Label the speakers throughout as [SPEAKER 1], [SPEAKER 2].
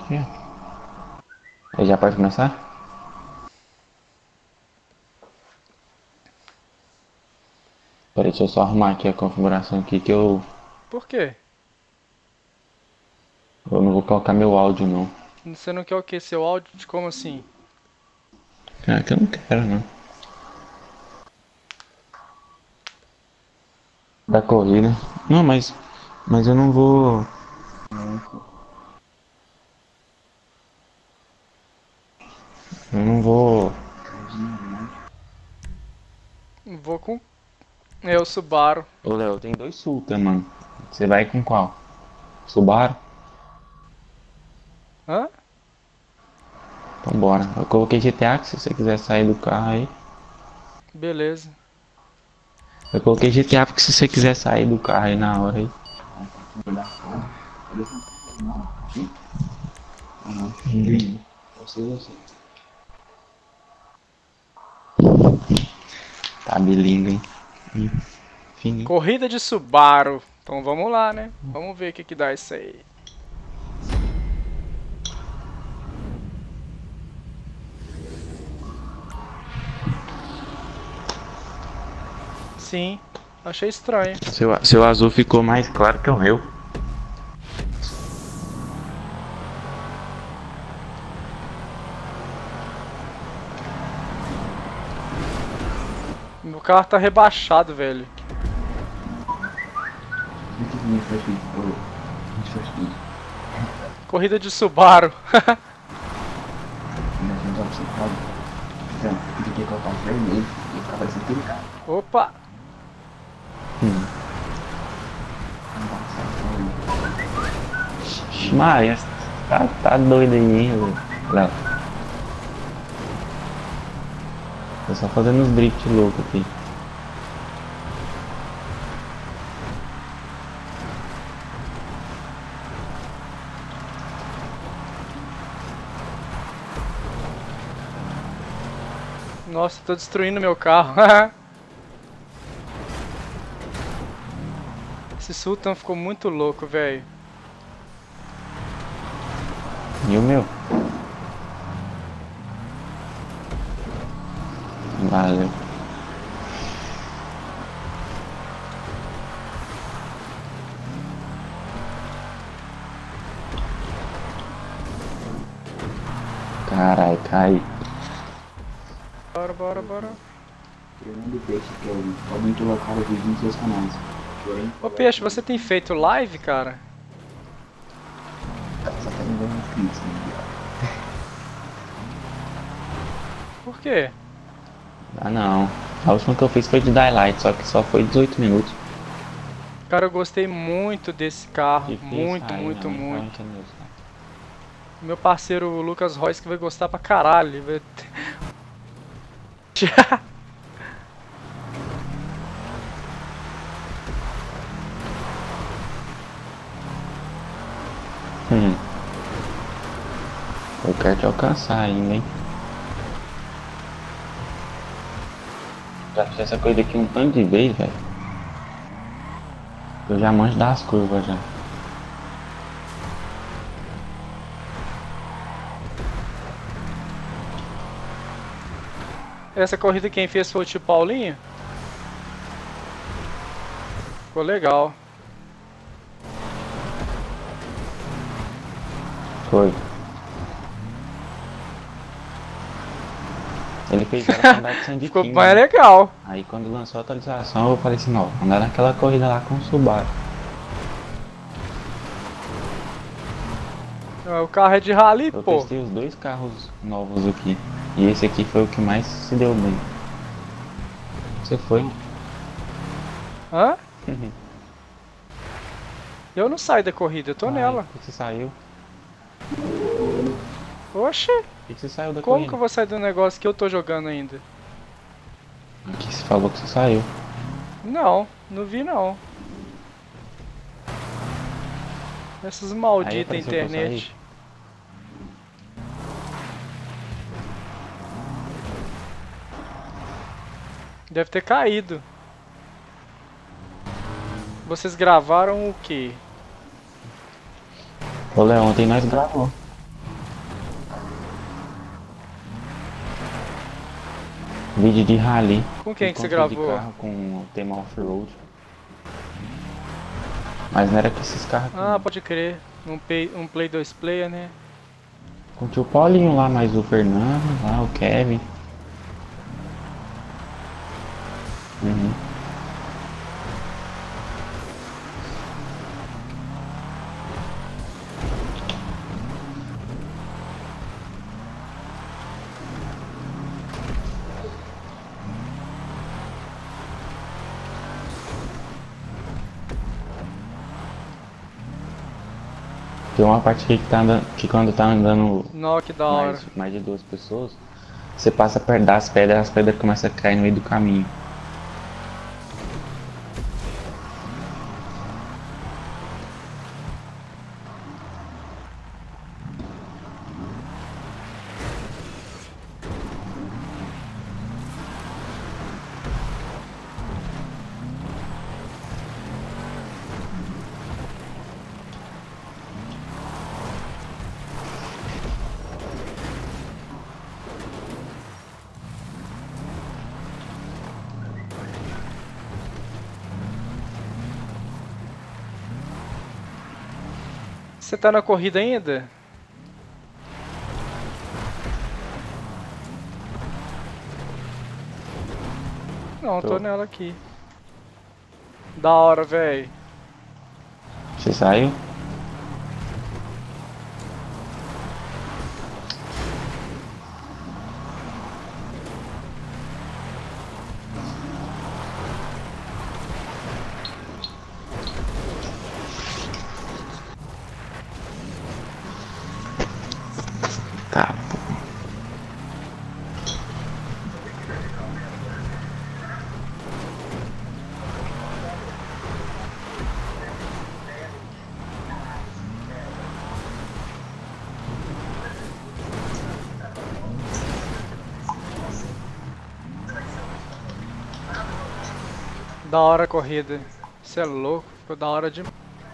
[SPEAKER 1] Aí já pode começar? Peraí, deixa eu só arrumar aqui a configuração aqui que
[SPEAKER 2] Por quê?
[SPEAKER 1] eu não vou colocar meu áudio não.
[SPEAKER 2] Você não quer o quê? Seu áudio? Como assim?
[SPEAKER 1] É que eu não quero não. Da corrida. Não, mas eu não vou. Eu não vou.
[SPEAKER 2] Vou com... É o Subaru.
[SPEAKER 1] Ô Léo, tem dois Sultan, mano. Você vai com qual? Subaru?
[SPEAKER 2] Hã?
[SPEAKER 1] Então bora. Eu coloquei GTA, que se você quiser sair do carro aí.
[SPEAKER 2] Beleza.
[SPEAKER 1] Eu coloquei GTA porque se você quiser sair do carro aí na hora aí. Tá bilingue, hein? Fininho.
[SPEAKER 2] Corrida de Subaru. Então vamos lá, né? Vamos ver o que que dá isso aí. Sim, achei estranho.
[SPEAKER 1] Seu azul ficou mais claro que o meu.
[SPEAKER 2] Meu carro tá rebaixado, velho. Corrida de Subaru. Opa!
[SPEAKER 1] Maria, tá doido aí, Léo. Tô só fazendo uns drift louco aqui.
[SPEAKER 2] Nossa, tô destruindo meu carro. Esse Sultan ficou muito louco, velho.
[SPEAKER 1] E o meu? Valeu. Carai, cai.
[SPEAKER 2] Bora, bora, bora.
[SPEAKER 1] Fernando Peixe, que podem colocar o vídeo nos seus canais. Porém,
[SPEAKER 2] Ô Peixe, você tem feito live, cara?
[SPEAKER 1] só tá me dando inscritos, né?
[SPEAKER 2] Por quê?
[SPEAKER 1] Ah não. A última que eu fiz foi de Daylight, só que só foi 18 minutos.
[SPEAKER 2] Cara, eu gostei muito desse carro.
[SPEAKER 1] Difícil
[SPEAKER 2] Muito,
[SPEAKER 1] sair, minha
[SPEAKER 2] muito,
[SPEAKER 1] mãe tava
[SPEAKER 2] muito.
[SPEAKER 1] enchendo meu saco.
[SPEAKER 2] Meu parceiro o Lucas Royce que vai gostar pra caralho.
[SPEAKER 1] Hum. Eu quero te alcançar ainda, hein? Já fiz essa coisa aqui um tanto de vez, velho. Eu já manjo das curvas já.
[SPEAKER 2] Essa corrida quem fez foi o tio Paulinho? Ficou legal.
[SPEAKER 1] Foi. Ele fez ela pra andar de Sandy
[SPEAKER 2] Ficou
[SPEAKER 1] King,
[SPEAKER 2] mais
[SPEAKER 1] né?
[SPEAKER 2] legal.
[SPEAKER 1] Aí quando lançou a atualização eu falei assim, não, vou andar naquela corrida lá com o Subaru.
[SPEAKER 2] O carro é de rally,
[SPEAKER 1] Eu
[SPEAKER 2] pô.
[SPEAKER 1] testei os dois carros novos aqui. E esse aqui foi o que mais se deu bem. Você foi?
[SPEAKER 2] Hã? Eu não saio da corrida, eu tô
[SPEAKER 1] Ai,
[SPEAKER 2] nela.
[SPEAKER 1] por que você saiu?
[SPEAKER 2] Oxe,
[SPEAKER 1] Por que você saiu da
[SPEAKER 2] como que
[SPEAKER 1] corrida?
[SPEAKER 2] eu vou sair do negócio que eu tô jogando ainda?
[SPEAKER 1] Aqui você falou que você saiu.
[SPEAKER 2] Não, não vi não. Essas
[SPEAKER 1] Aí
[SPEAKER 2] malditas
[SPEAKER 1] apareceu que eu saí.
[SPEAKER 2] internet. Deve ter caído. Vocês gravaram o quê?
[SPEAKER 1] Ô Léo, ontem nós gravou. Vídeo de rally.
[SPEAKER 2] Com quem que você
[SPEAKER 1] Encontro de
[SPEAKER 2] gravou?
[SPEAKER 1] carro com o tema off-road. Mas não era com esses carros aqui,
[SPEAKER 2] Ah,
[SPEAKER 1] não.
[SPEAKER 2] pode crer. Um Play 2 Player, né?
[SPEAKER 1] Com o tio Paulinho lá, mais o Fernando, lá, o Kevin. Uhum. Tem uma parte aqui que, tá andando, que quando tá andando
[SPEAKER 2] Nó, que da hora.
[SPEAKER 1] mais de duas pessoas, você passa perto das pedras, as pedras começam a cair no meio do caminho.
[SPEAKER 2] Você tá na corrida ainda? Não, tô
[SPEAKER 1] Tô.
[SPEAKER 2] nela aqui. Da hora, véi.
[SPEAKER 1] Você saiu? Tá, pô.
[SPEAKER 2] Da hora a corrida. Você é louco, ficou da hora demais.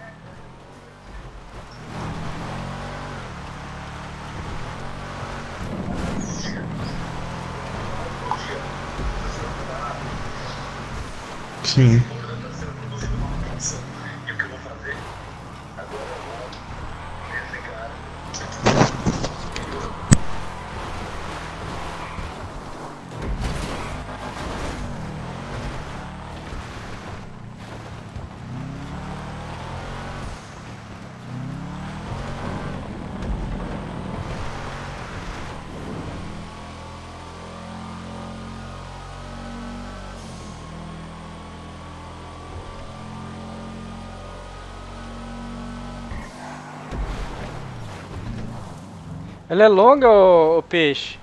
[SPEAKER 1] Sim.
[SPEAKER 2] Ela é longa, ô peixe?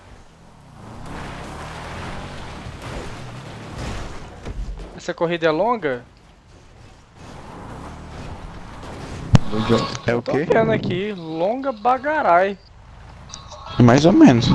[SPEAKER 2] Essa corrida é longa?
[SPEAKER 3] É
[SPEAKER 2] Eu
[SPEAKER 3] o
[SPEAKER 2] tô
[SPEAKER 3] quê?
[SPEAKER 2] vendo aqui, longa bagarai.
[SPEAKER 3] Mais ou menos.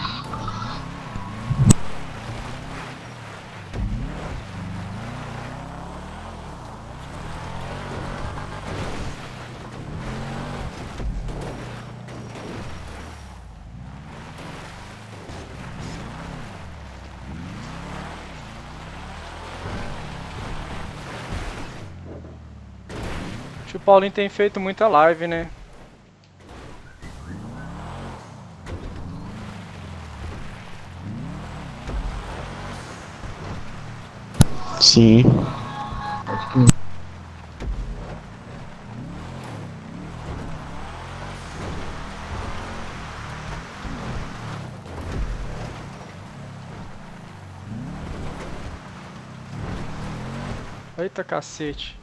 [SPEAKER 2] O Paulinho tem feito muita live, né?
[SPEAKER 3] Sim.
[SPEAKER 2] Eita cacete.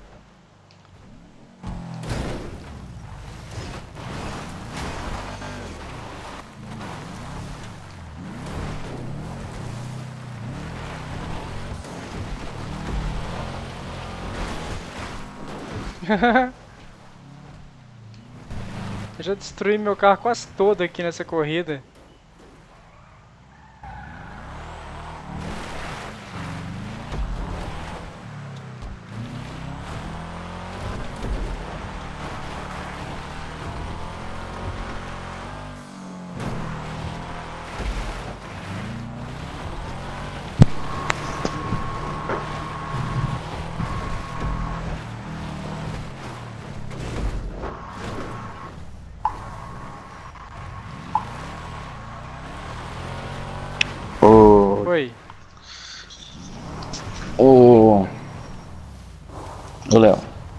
[SPEAKER 2] Eu já destruí meu carro quase todo aqui nessa corrida.
[SPEAKER 1] Ô, Léo.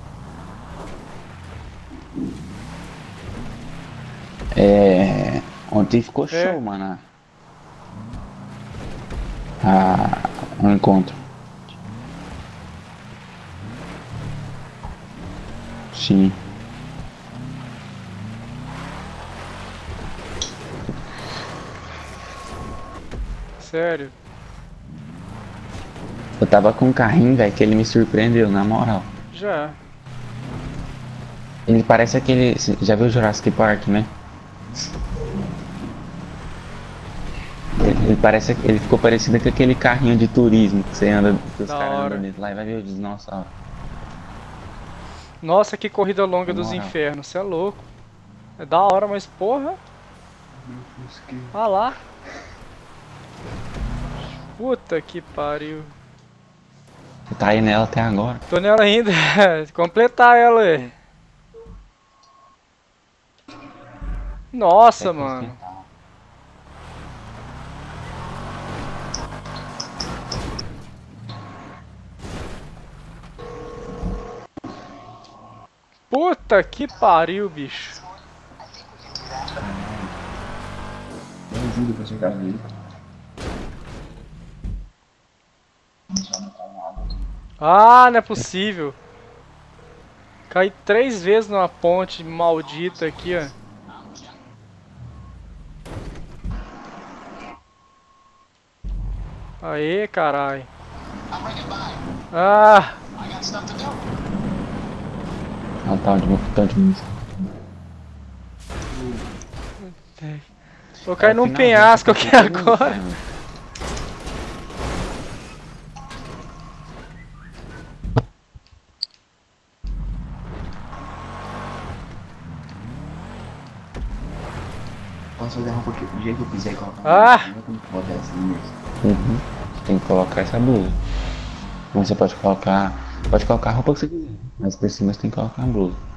[SPEAKER 1] Ontem ficou show, mano. O encontro. Sim.
[SPEAKER 2] Sério?
[SPEAKER 1] Eu tava com um carrinho, velho, que ele me surpreendeu, na moral.
[SPEAKER 2] Já.
[SPEAKER 1] Ele parece aquele... Já viu Jurassic Park, né? Ele ficou parecido com aquele carrinho de turismo que você anda, que os
[SPEAKER 2] Da
[SPEAKER 1] caras
[SPEAKER 2] hora.
[SPEAKER 1] andam dentro lá e vai ver os dinossauros.
[SPEAKER 2] Nossa, que corrida longa
[SPEAKER 1] Na
[SPEAKER 2] dos
[SPEAKER 1] moral.
[SPEAKER 2] infernos, cê é louco. É da hora, mas porra. Ah lá. Puta que pariu.
[SPEAKER 1] Você tá aí nela até agora.
[SPEAKER 2] Tô nela ainda. Completar ela, ué. Nossa,
[SPEAKER 1] Quer
[SPEAKER 2] mano.
[SPEAKER 1] consertar.
[SPEAKER 2] Puta que pariu, bicho.
[SPEAKER 4] Me ajuda pra chegar nele.
[SPEAKER 2] Ah, não é possível. Caí 3 vezes numa ponte maldita aqui, ó. Aê, carai. Ah,
[SPEAKER 1] Ah, tá, tanto isso.
[SPEAKER 2] vou cair num penhasco aqui agora.
[SPEAKER 4] Posso fazer a roupa que do jeito que eu quiser colocar.
[SPEAKER 2] Ah!
[SPEAKER 4] Não tem que botar assim mesmo.
[SPEAKER 1] Uhum. Você tem que colocar essa blusa. Mas você pode colocar a roupa que você quiser. Mas por cima você tem que colocar a blusa.